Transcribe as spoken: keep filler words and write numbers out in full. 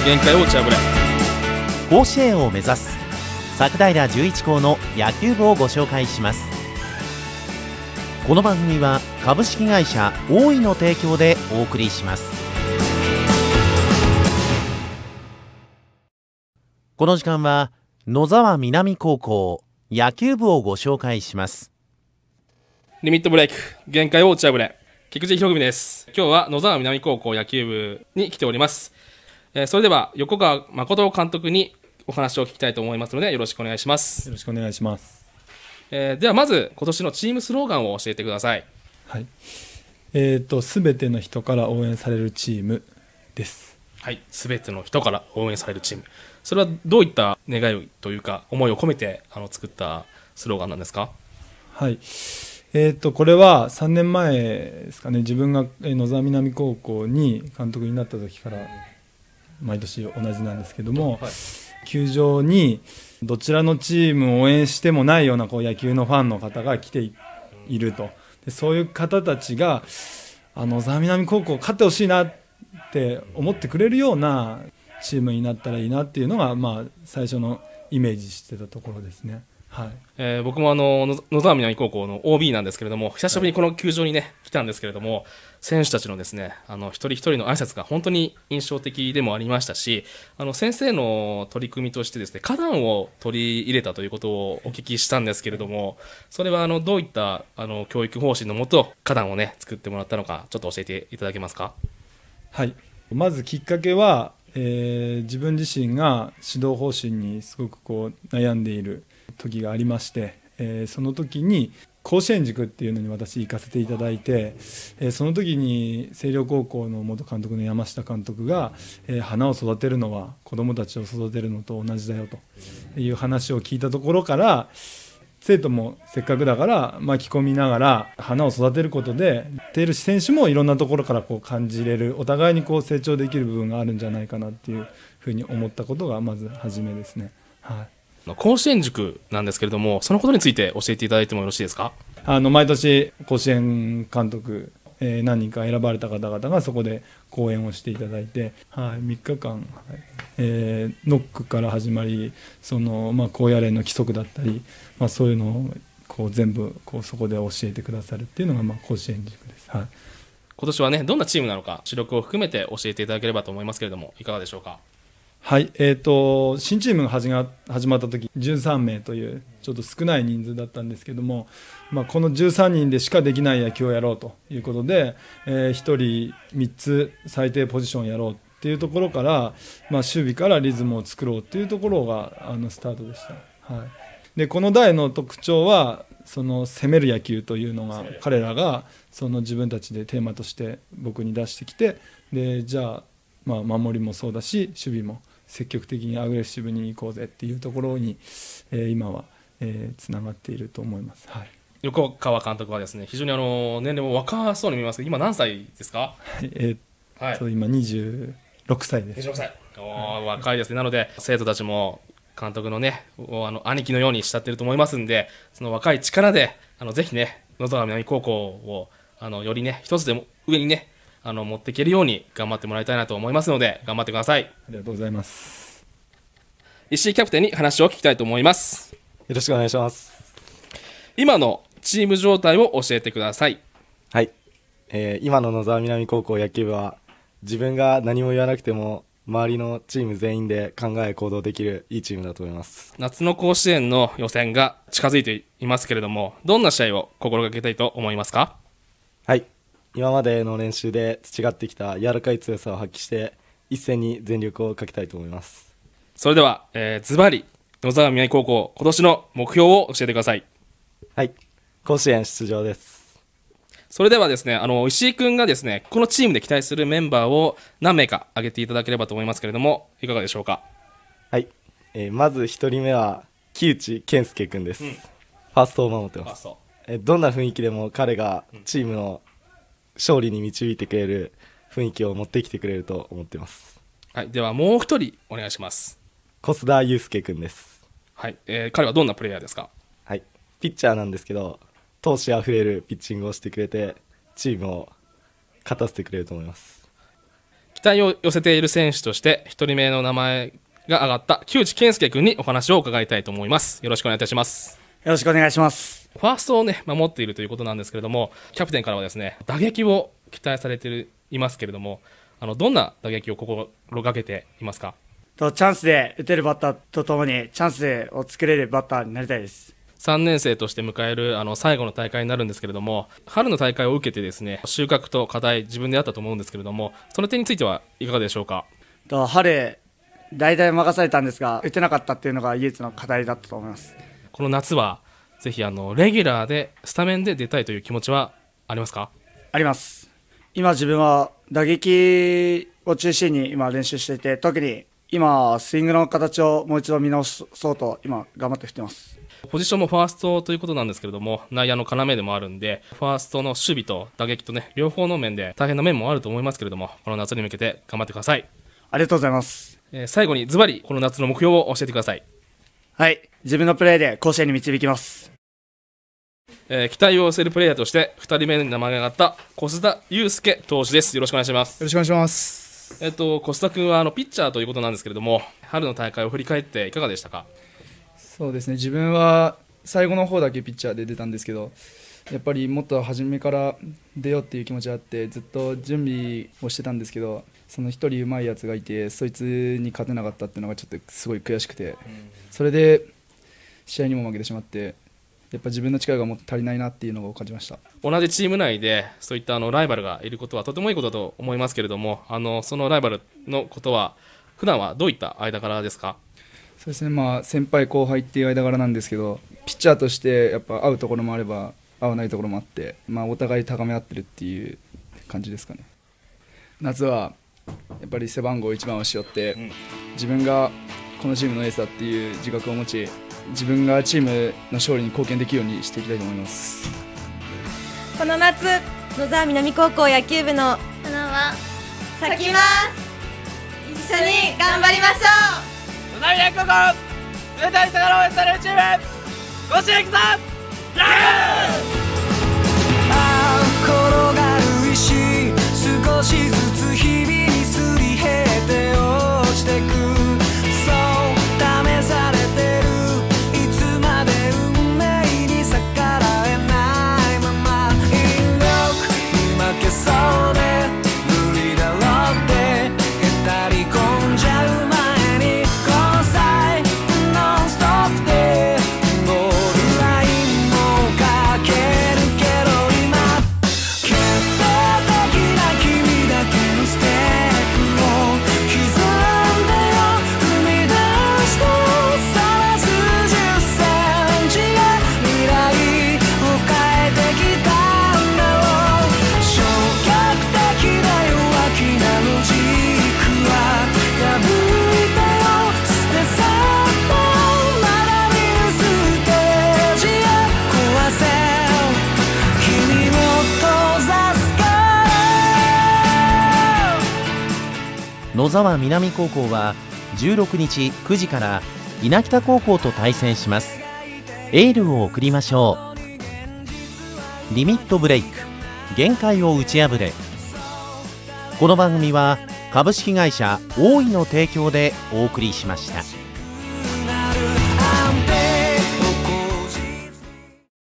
限界を打ち破れ。 甲子園を目指す佐久平じゅういち校の野球部をご紹介します。この番組は株式会社大井の提供でお送りします。この時間は野沢南高校野球部をご紹介します。 リミットブレイク限界を打ち破れ、菊池博文です。今日は野沢南高校野球部に来ております。えー、それでは横川誠監督にお話を聞きたいと思いますので、よろしくお願いします。 よろしくお願いします。 えー、ではまず今年のチームスローガンを教えてください。 はい、えーとすべての人から応援されるチームです。 はい、すべての人から応援されるチーム、それはどういった願いというか思いを込めてあの作ったスローガンなんですか？ はい、えーとこれはさんねんまえですかね。自分が野沢南高校に監督になった時から毎年同じなんですけども、はい、球場にどちらのチームを応援してもないようなこう野球のファンの方が来て い, いると。でそういう方たちがあの野沢南高校勝ってほしいなって思ってくれるようなチームになったらいいなっていうのが、まあ、最初のイメージしてたところですね。はい、 えー、僕もあの野沢南高校の オービー なんですけれども、久しぶりにこの球場に、ね、来たんですけれども、選手たちのですね、あの一人一人の挨拶が本当に印象的でもありましたし、あの先生の取り組みとしてですね、花壇を取り入れたということをお聞きしたんですけれども、それはあのどういったあの教育方針のもと花壇を、ね、作ってもらったのか、ちょっと教えていただけますか？ はい、まずきっかけは、えー、自分自身が指導方針にすごくこう悩んでいる時がありまして、えー、その時に甲子園塾っていうのに私行かせていただいて、えー、その時に星稜高校の元監督の山下監督が、えー、花を育てるのは子どもたちを育てるのと同じだよという話を聞いたところから、生徒もせっかくだから巻き込みながら花を育てることで、ている選手もいろんなところからこう感じれる、お互いにこう成長できる部分があるんじゃないかなっていうふうに思ったことがまず初めですね。はい、 甲子園塾なんですけれども、そのことについて教えていただいてもよろしいですか？ あの毎年甲子園監督、えー、何人か選ばれた方々がそこで講演をしていただいて、はい、みっかかん、はい、えー、ノックから始まり、その、まあ、高野連の規則だったり、まあ、そういうのをこう全部こうそこで教えてくださるっていうのが、まあ、甲子園塾です。はい、 今年はね、どんなチームなのか主力を含めて教えていただければと思いますけれども、いかがでしょうか？ はい、えーと新チームが始まった時じゅうさんめいというちょっと少ない人数だったんですけども、まあ、このじゅうさんにんでしかできない野球をやろうということで、えー、ひとりみっつ最低ポジションをやろうっていうところから、まあ、守備からリズムを作ろうっていうところがあのスタートでした。はい、でこの代の特徴はその攻める野球というのが彼らがその自分たちでテーマとして僕に出してきて、でじゃあ、まあ、守りもそうだし守備も積極的にアグレッシブに行こうぜっていうところに、えー、今はえー、つながっていると思います。はい、横川監督はですね、非常にあの年齢も若そうに見えますけど、今何歳ですか？ はい、えーはい、今にじゅうろくさいです。 にじゅうろくさい、お、若いですね。なので生徒たちも監督のね、あの兄貴のように慕っていると思いますんで、その若い力であのぜひね、野沢南高校をあのよりね、一つでも上にね、あの持っていけるように頑張ってもらいたいなと思いますので、頑張ってください。 ありがとうございます。 石井キャプテンに話を聞きたいと思います。 よろしくお願いします。 今のチーム状態を教えてください。 はい、えー、今の野沢南高校野球部は自分が何も言わなくても周りのチーム全員で考え行動できるいいチームだと思います。 夏の甲子園の予選が近づいていますけれども、どんな試合を心がけたいと思いますか？ はい、今までの練習で培ってきた柔らかい強さを発揮して一戦に全力をかけたいと思います。 それでは、えー、ズバリ野沢南高校今年の目標を教えてください。 はい、甲子園出場です。 それではですね、あの石井君がですね、このチームで期待するメンバーを何名か挙げていただければと思いますけれども、いかがでしょうか？ はい、えー、まずひとりめは木内健介君です。うん、ファーストを守ってます。えー、どんな雰囲気でも彼がチームの勝利に導いてくれる雰囲気を持ってきてくれると思っています。 はい、ではもう一人お願いします。 小須田祐介君です。 はい、えー、彼はどんなプレイヤーですか？ はい、ピッチャーなんですけど、闘志あふれるピッチングをしてくれてチームを勝たせてくれると思います。 期待を寄せている選手としてひとりめの名前が挙がった木内健介君にお話を伺いたいと思います。よろしくお願いいたします。 よろしくお願いします。 ファーストをね守っているということなんですけれども、キャプテンからはですね打撃を期待されていますけれども、あのどんな打撃を心がけていますか？ とチャンスで打てるバッターとともにチャンスを作れるバッターになりたいです。 さんねん生として迎えるあの最後の大会になるんですけれども、春の大会を受けてですね収穫と課題自分であったと思うんですけれども、その点についてはいかがでしょうか？ と春代々任されたんですが打てなかったっていうのが唯一の課題だったと思います。 この夏はぜひあのレギュラーでスタメンで出たいという気持ちはありますか？ あります。今自分は打撃を中心に今練習していて、特に今スイングの形をもう一度見直そうと今頑張って振ってます。 ポジションもファーストということなんですけれども、内野の要でもあるんで、ファーストの守備と打撃とね両方の面で大変な面もあると思いますけれども、この夏に向けて頑張ってください。 ありがとうございます。 えー、最後にズバリこの夏の目標を教えてください。 はい、自分のプレーで甲子園に導きます。 えー、期待を寄せるプレイヤーとしてふたりめに名前が挙がった小須田祐介投手です。よろしくお願いします。 よろしくお願いします。 えっと小須田君はあのピッチャーということなんですけれども、春の大会を振り返っていかがでしたか？ そうですね、自分は最後の方だけピッチャーで出たんですけど、やっぱりもっと初めから出ようっていう気持ちがあってずっと準備をしてたんですけど、その一人上手いやつがいてそいつに勝てなかったっていうのがちょっとすごい悔しくて、それで試合にも負けてしまって、やっぱ自分の力がもっと足りないなっていうのを感じました。 同じチーム内でそういったあのライバルがいることはとてもいいことだと思いますけれども、あのそのライバルのことは普段はどういった間柄ですか？ そうですね、まあ、先輩後輩っていう間柄なんですけど、ピッチャーとしてやっぱ合うところもあれば合わないところもあって、まあ、お互い高め合ってるっていう感じですかね。夏はやっぱり背番号いちばんをしよって、うん、自分がこのチームのエースだっていう自覚を持ち、自分がチームの勝利に貢献できるようにしていきたいと思います。 この夏、野沢南高校野球部の花は咲きます。一緒に頑張りましょう。 野沢南高校冷たい魚を応援されるチーム甲子園行くぞ。 転がる石少しずつ日々にすり減って落ちてく、そう試されてるいつまで運命に逆らえないまま、引力に負けそうで無理だろってへたり込んじゃう前に、この際ノンストップでゴールラインもかけるけど、今決定的な君だけのステップを刻んでよ、踏み出してさらすじゅっセンチへ未来を変えてきたんだろう。消極的な弱気なロジックは破いてよ、捨て去ってまだ見ぬステージへ壊せ君を閉ざすから。 野沢南高校はじゅうろくにちくじから稲北高校と対戦します。エールを送りましょう。リミットブレイク、限界を打ち破れ。この番組は株式会社大井の提供でお送りしました。